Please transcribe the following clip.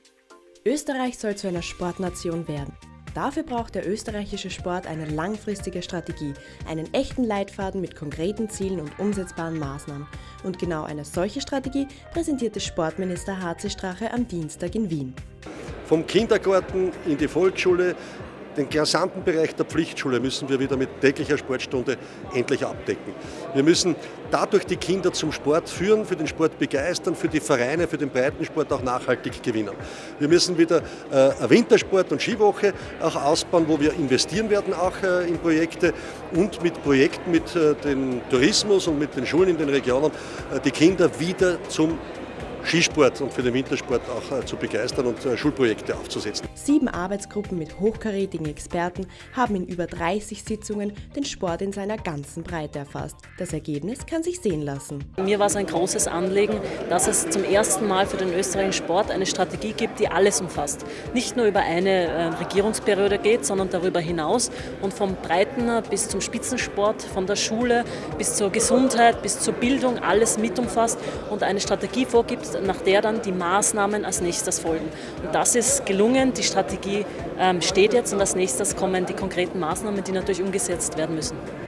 Österreich soll zu einer Sportnation werden. Dafür braucht der österreichische Sport eine langfristige Strategie, einen echten Leitfaden mit konkreten Zielen und umsetzbaren Maßnahmen. Und genau eine solche Strategie präsentierte Sportminister HC Strache am Dienstag in Wien. Vom Kindergarten in die Volksschule, den gesamten Bereich der Pflichtschule müssen wir wieder mit täglicher Sportstunde endlich abdecken. Wir müssen dadurch die Kinder zum Sport führen, für den Sport begeistern, für die Vereine, für den Breitensport auch nachhaltig gewinnen. Wir müssen wieder eine Wintersport- und Skiwoche auch ausbauen, wo wir investieren werden auch in Projekte und mit Projekten mit dem Tourismus und mit den Schulen in den Regionen die Kinder wieder zum Skisport und für den Wintersport auch zu begeistern und Schulprojekte aufzusetzen. 7 Arbeitsgruppen mit hochkarätigen Experten haben in über 30 Sitzungen den Sport in seiner ganzen Breite erfasst. Das Ergebnis kann sich sehen lassen. Mir war es ein großes Anliegen, dass es zum ersten Mal für den österreichischen Sport eine Strategie gibt, die alles umfasst. Nicht nur über eine Regierungsperiode geht, sondern darüber hinaus und vom Breiten bis zum Spitzensport, von der Schule bis zur Gesundheit, bis zur Bildung alles mit umfasst und eine Strategie vorgibt, nach der dann die Maßnahmen als nächstes folgen. Und das ist gelungen, die Strategie steht jetzt und als nächstes kommen die konkreten Maßnahmen, die natürlich umgesetzt werden müssen.